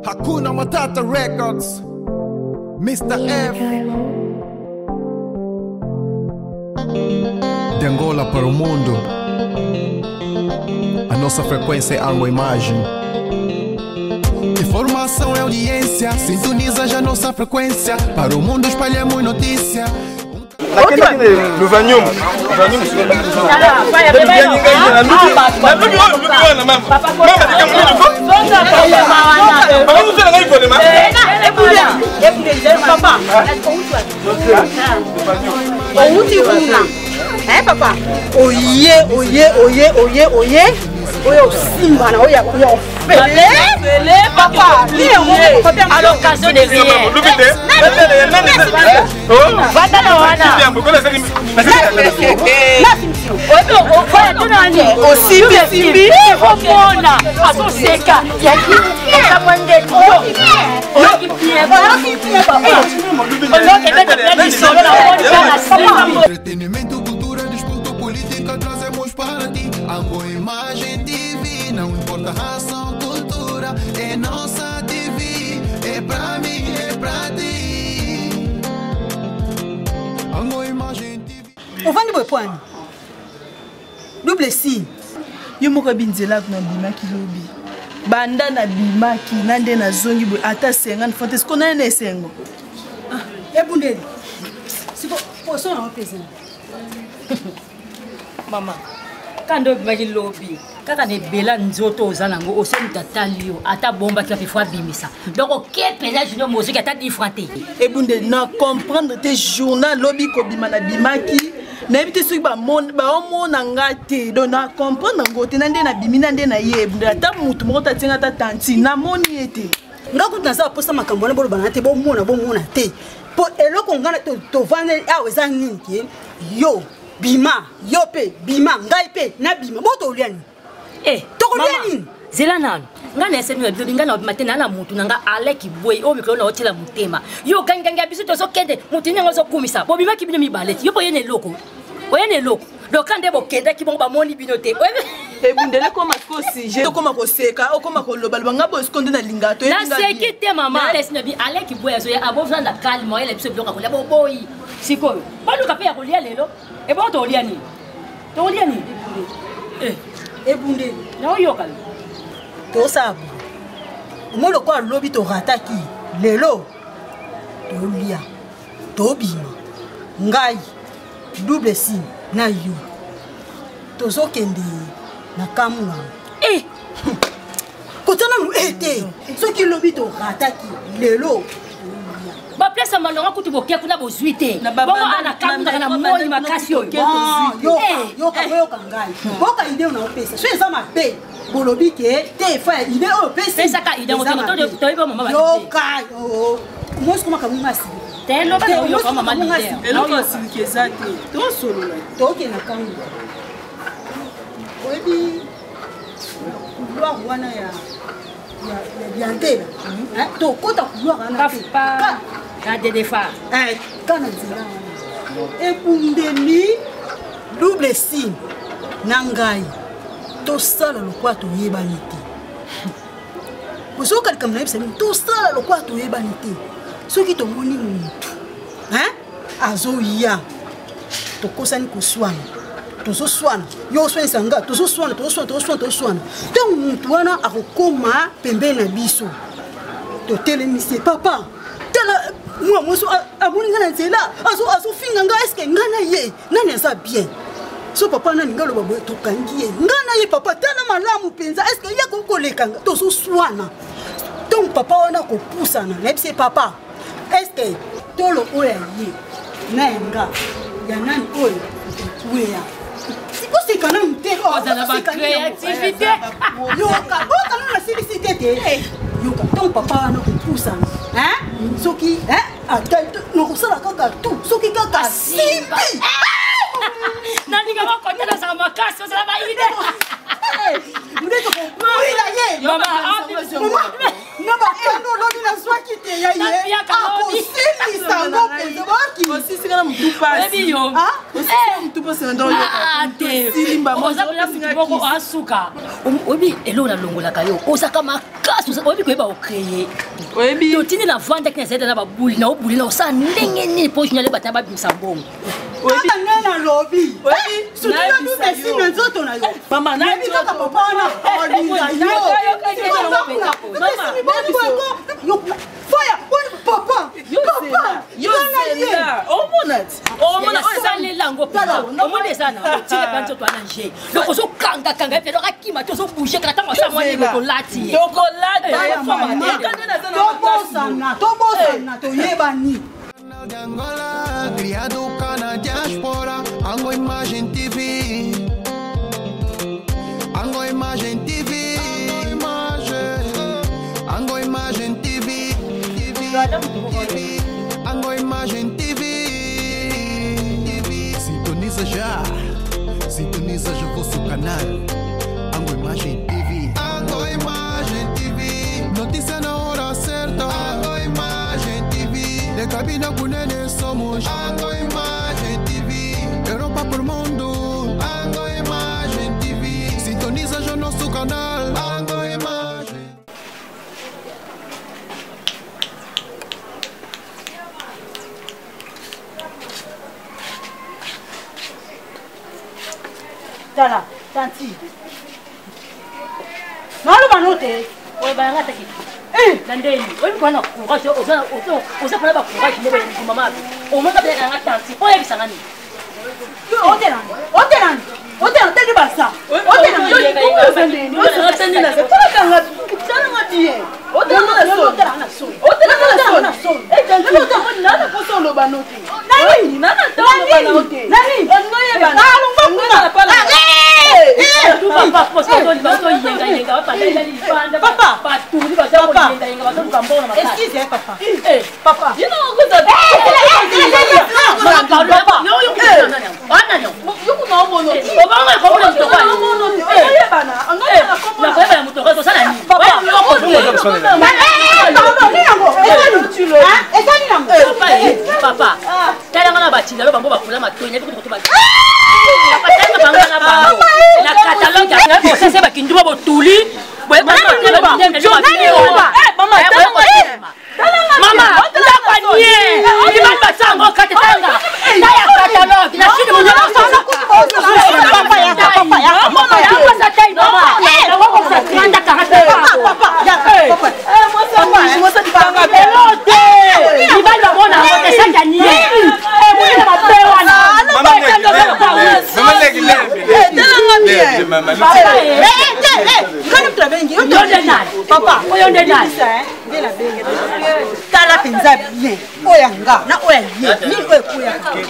Hakuna Matata Records, Mr. F. De Angola para o mundo, a nossa frequência é alma imagem. Informação é audiência, sintoniza já nossa frequência. Para o mundo espalhamos notícia. Nous venions. Papa. Oye Simba na oya Fele papa à l'occasion de rien entretenimento, cultura, disputa política, trazemos para ti. A boa imagem TV, não importa raça, cultura, é nossa TV, é pra mim, é pra ti. A boa imagem TV. On va nous répondre. Double si. Yo moko binzela na bimaki lobi. Banda na bimaki nande na zongi bo ata 50 francs ko na esengo. Ebundeli. Siko poso na pesa. Mama, quand on va lobby, quand on est bela nzoto ozanango oso mutatalio ata bomba qui a fait fois bimisa. Donc OK pénage no musique ata difranté. Ebundeli na comprendre tes journal lobby ko bima na bimaki. Na ebite soki ba omona ngate donc na comprendre ngote nande na bimina nde na ye ebundeli ata mutu moko tatinga ta tanti na moni ete. Ngakuta za posa makambo na bolo banate bo mona te. Po eloko ngana to vane awe za nini ki yo bima yo pe bima ngai pe na bima boto oliani to oliani zela nanu ngana ese no bibi ngana matena na mutu nanga aleki boy o mikro na otela mutema yo ganganga biso to so kende mutu nyango so kumisa bo bima kibino mi baleti yo boyene loko le kande bo kende ki bon ba moni binote ebundele koma ko sujet koma ko seka o koma ko loba nga bo skonde na lingato na sekite mama laisse bi aleki boy so ya abovza na calme ele biso bloka ko la boy sikoyo bado kape ya kolia lelo e bon to oliani ebunde na yoka to sabu molo ko lobi to rataki lelo to lia to bima ngai double si na yo to zo kende na kamuna kotana mu ete soki lobi to rataki lelo ba place malonga kuti bokia kuna bozuite bongo ana kamuna na moni makasi yo kangai boka ide na opesa so eza mabe bolobi ke te fa ide opesa ka ide ngo to ibo mama yo kai mo sko makamuna si te no ba yo kama mama ide eloko silikeza te to solo to ke na kamuna obi couloir wana ya biantela to kota couloir wana ka ka de defa kana nzela ebundeli double si nangai to sala lokwa to yebani te bosoka likamna yebisa to sala lokwa to yebani te soki to moni mutu azoya to kosani kuswana tozoswana yo soin sanga tozoswana to mutu wana akokoma pembeni na biso to telemise papa tela moi moso abuni ngana nzela azo finga nga eske ngana ye nani aza bien so papa nani ngalo babo to kangi ye ngana ye papa tela malamu penza eske ye ko kolekanga tozoswana donc papa wana ko pusana lebse papa eske tolo oya ye nanga ya nani oyo weya c'est quand même créativité. Yoka, boka na silicité te. Yoka, ton papa na kupusa. Soki, no sala kaka tu. Soki kaka simbi. Nani kama konta na sama kasi sala ba ide. Mdeto ko. Muila ye. Mama, Naba eno lodi na swaki te ya ye. Ako simbi sango pe baki. Osisi kana mtupa. Baby yo. Osisi mtupa sendo yo. Silimba mo za singa boko asuka. Obi elo na longola kayo. Osaka makasi oyebi koyeba ocréer oyebi totindi na vanda ki nazali na babuli na obuli na osala ndenge nini po journal batana babimisa mbongo kaka ngai nalobi surtout na nzoto na yo mama nayebi kaka papa wana olinga yo foya papa omonaasalela omona eza na otile mpa nzoto wana nge donc ozokangakanga epe okakima te ozobouge kaka ntango asa mwani tokolati tobosana toyebani de Angola, criado cá na diaspora, Ango Imagem TV, Ango Imagem TV, Ango Imagem TV, Ango Imagem TV, sintoniza já vosso canal, Ango Imagem TV, Ango Imagem TV, notícia na hora certa, Ango Imagem TV, de cabina Bunene somos Ango Imagem TV, Europa por mundo, Ango Imagem TV, sintoniza já nosso canal, Ango Imagem. Tala, tanti. Naloba note. oyo bayanga taki na ndeni oyebi kwana courage oza mpona bacourage nde bayemama omanga bayakanga tanti oyebisanga nini otelanga teki basa papa talanga na batinda bango bakula matonya na catalogue ya procès bakinduma botuli mama ndakwanie ibali basango katetanga taya catalogue na shini munyo tala penza bien oyanga na oyaye ni oya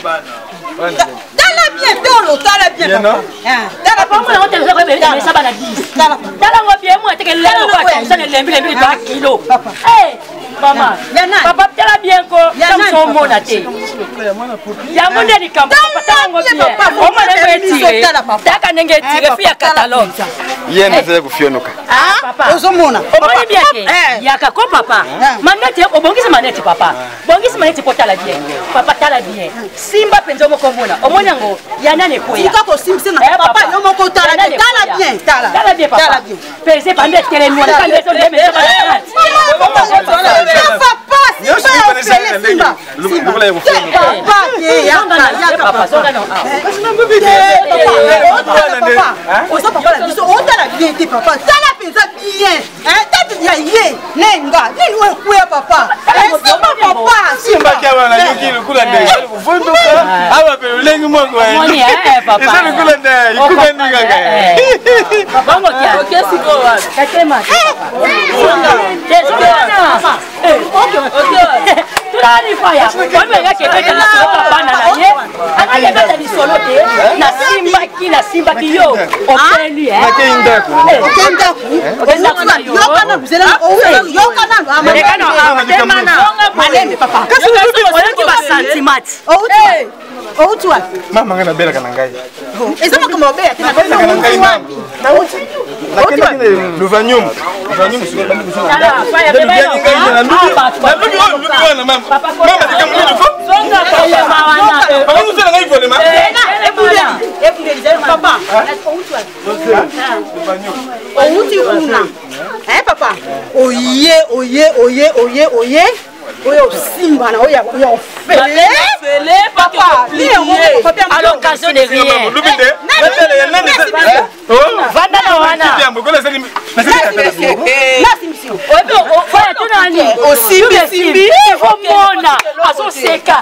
tala bien tolo tala bien tala pas moi on te fait bébé ça va la 10 tala moi bien moi te que lelo kwa ça ne lembi 3 kilos eh mama papa tala bien ko son mona te ya monde ni kampo papa ngo bien o mane retire taka nenge tire fia catalogue yene zele kufionoka papa ozomona o mane bien ke ya ka ko papa manete obongisa manete papa bongisa manete po tala bien papa tala bien simba penzo mo kombona o mone ngo ya nane ko ya sika ko simse na papa yo moko tala bien tala bien papa pese pande tele mo na pande so lebe Tani faya, wame yake peke na soka bana na ye. Angalia bata ni solo te na simba ki yo. Opeli na kenda ku. Okenda ku yo. Yo kana maleme papa. Oyo ba sentiment. Outwa. Mama ngana bela kana ngai. Ezama kama obea tena kana ngai mama. Na uti. Lakini kile luvanyum sio bali kusema. Faya bebe. Mama nikamnini fo. Songa kwa mawana. Papa mzee ngai vole mama. Papa. Outwa. Outi kuna. Hein papa? Oye. Oyo simba na oya fele papa à l'occasion de rien vanda na wana osimbi omona azoseka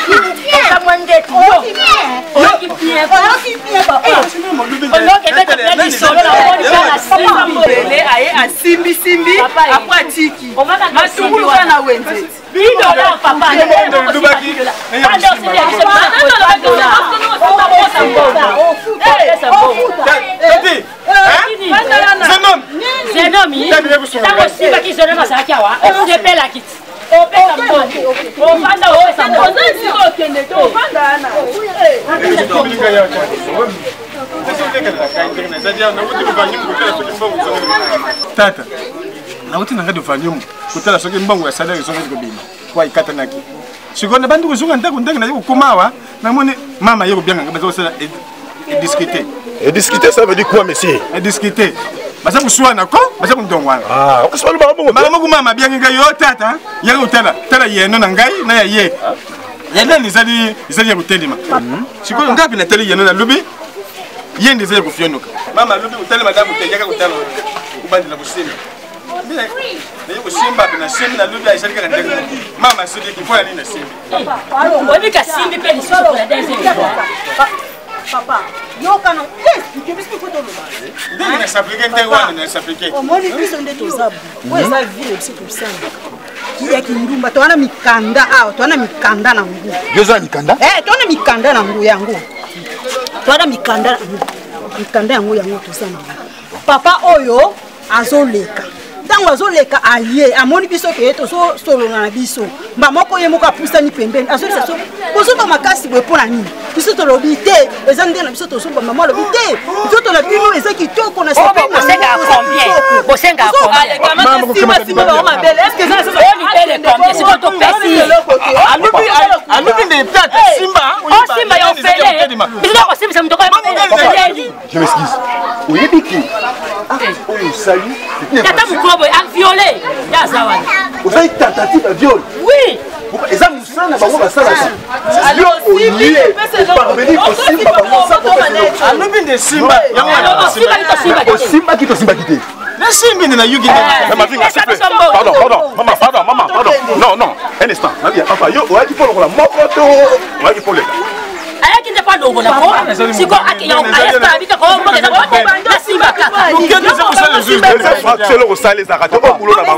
asimbi apres atiki masungulu na wenze $10 papa. Tata, na wote nanga dufanyumu kutala soki mbongo ya salaire soki kobima kwa ikata naki sikona bandu kuzunga ndako na kukomawa na mone mama yeko bien ngaba sala et discuter ça veut dire quoi monsieur et discuter basa kuswana ko basa kumtongwana ah okaswala ba mama bien ngai yo tata yaka utala yeno na ngai na ye yenda nizali ya kutelima sikona ngapi na tele yeno na lubi yende zali kufyonoka mama lubi utale madamu tejaka kutala kubandi na kusema mais ko simba na simba na lubi aisha kaka ndenge mama sidi kifanya nini na simba wewe ka simbi pe lisoko la deuxième papa yo kana ikibisi kutolo ndenge na s'appliquer ndenge wana na s'appliquer omoni biso nde tozabu weza vile biso tusanga ya kindumba twana mikanda twana mikanda na ngu yoza mikanda twana mikanda na ngu yango twana mikanda yango tusanga papa oyo azoleka ntango azoleka aye amoni biso ke tozo solona na biso mba moko ye moko apusani pembeni azolisa so bozoto makasi boye mpona nini biso tolobi te eza nde na biso tozoba mama alobi te nzoto na bino eza kitoko na je m'excuse oyebi ki oyo sali violé. Vous avez tentative de viol? Oui. Et ça, nous sommes dans la salle. C'est parvenir au Simba. À l'objet de Simba. Simba qui te Simba quitté. Le Simba n'a eu guidé. Pardon, maman. Non. Un instant. Papa, yo, on a dit pour la moto. On a dit pour le. Qui n'est pas d'eau, si quoi, il y a un habit de Simba. C'est le rosal les arrêtés au boulot là-bas.